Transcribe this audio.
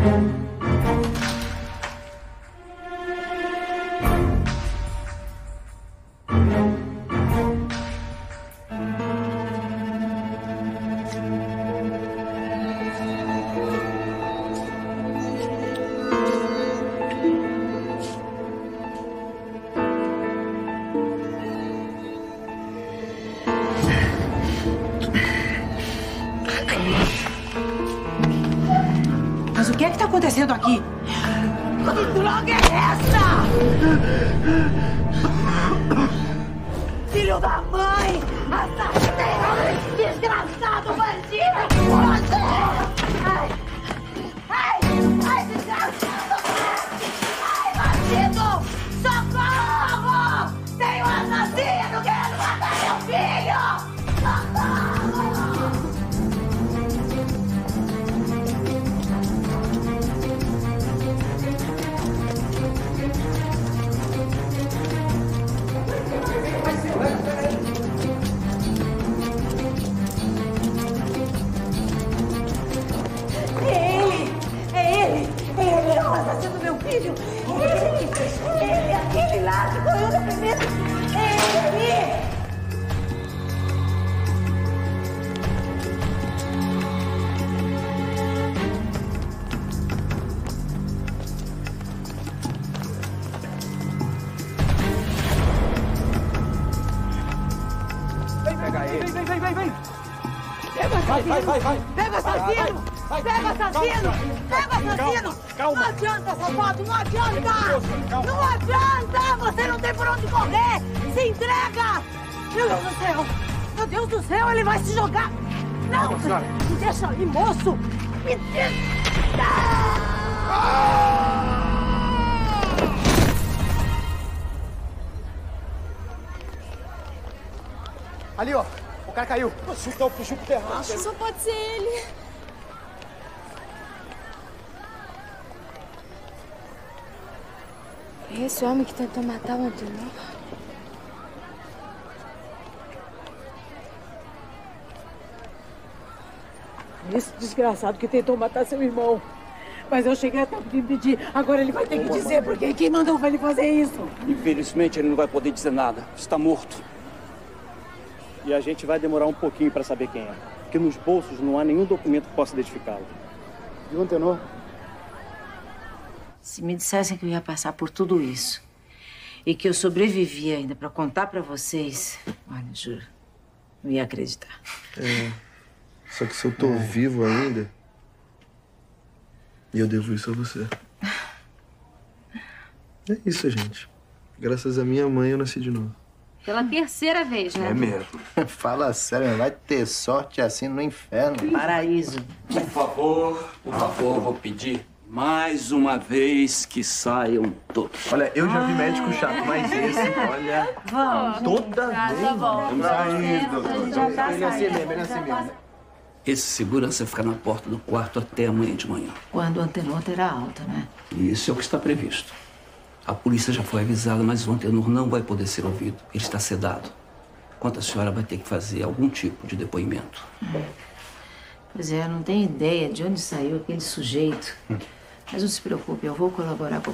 Mas o que é que tá acontecendo aqui? Que droga é essa? Filho da mãe! Assassino! Desgraçado bandido! Você! Ai! Ai! Ai, desgraçado! Ai, bandido! Socorro! Tem um assassino querendo matar meu filho! Socorro! Ele é o assassino do meu filho! Ele, aquele lá que correu da primeira! Ele! Vem, pega ele! Vem! Vai! Pega o assassino! Pega o assassino! Pega o assassino! Calma! Não adianta, Salvador! Não adianta! Não adianta! Você não tem por onde correr! Se entrega! Meu Deus do céu! Meu Deus do céu! Ele vai se jogar! Não! Me deixa ali, moço! Me deixa! Ali, ó! O cara caiu! Chuta pro terraço! Acho que só pode ser ele. É esse homem que tentou matar o Antenor? Esse desgraçado que tentou matar seu irmão. Mas eu cheguei até de impedir. Agora ele vai ter que dizer porque quem mandou ele fazer isso. Infelizmente, ele não vai poder dizer nada. Está morto. E a gente vai demorar um pouquinho para saber quem é. Porque nos bolsos não há nenhum documento que possa identificá-lo. E o Antenor? Se me dissessem que eu ia passar por tudo isso e que eu sobrevivi ainda para contar para vocês, olha, juro, não ia acreditar. Só que se eu tô vivo ainda, eu devo isso a você. É isso, gente. Graças a minha mãe eu nasci de novo. Pela terceira vez, né? É mesmo. Fala sério, vai ter sorte assim no inferno. Paraíso. Por favor, vou pedir mais uma vez que saiam todos. Olha, eu já vi médico chato, mas esse, olha... Vamos. Toda vez. Tá bom. Vamos sair, doutor. Já tá Ele é assim saindo, mesmo, ele é assim mesmo. Esse segurança fica na porta do quarto até amanhã de manhã. Quando o Antenor terá alta, né? E isso é o que está previsto. A polícia já foi avisada, mas o Antenor não vai poder ser ouvido. Ele está sedado. Enquanto a senhora vai ter que fazer algum tipo de depoimento. Pois é, eu não tenho ideia de onde saiu aquele sujeito. Mas não se preocupe, eu vou colaborar com a